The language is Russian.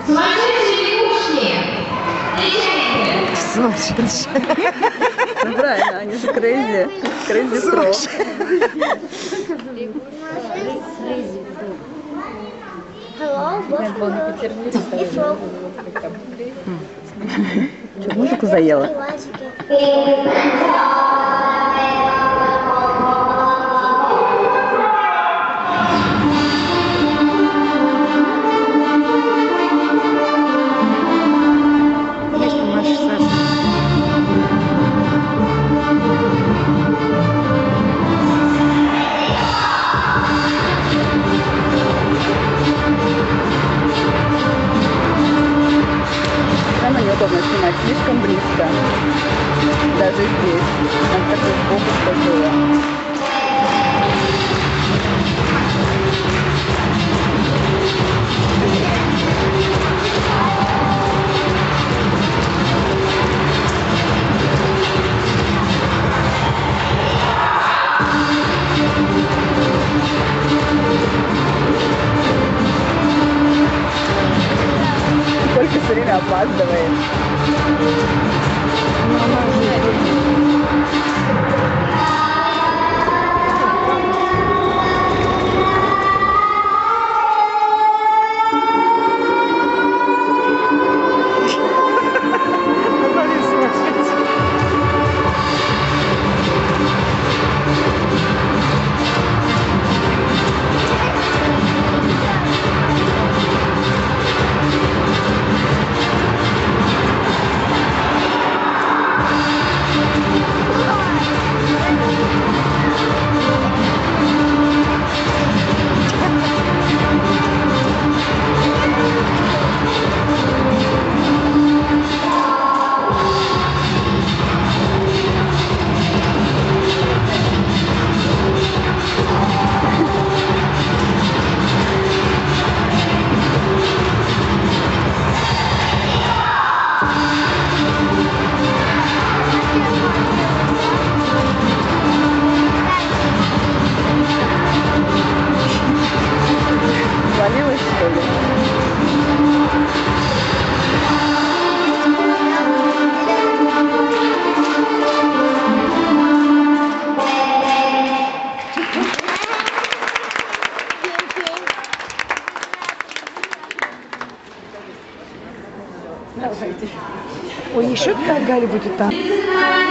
Сумасшедшие лягушки! Встречайте! Сумасшедшие. Ну правильно, они же крейзи. Крейзи фрог. Что, музыку заела? Самое неудобно снимать слишком близко. Даже здесь. Надо такой фокус, как было. Только все время опаздывает. Свалилась, что ли? Ой, еще та Галя будет там.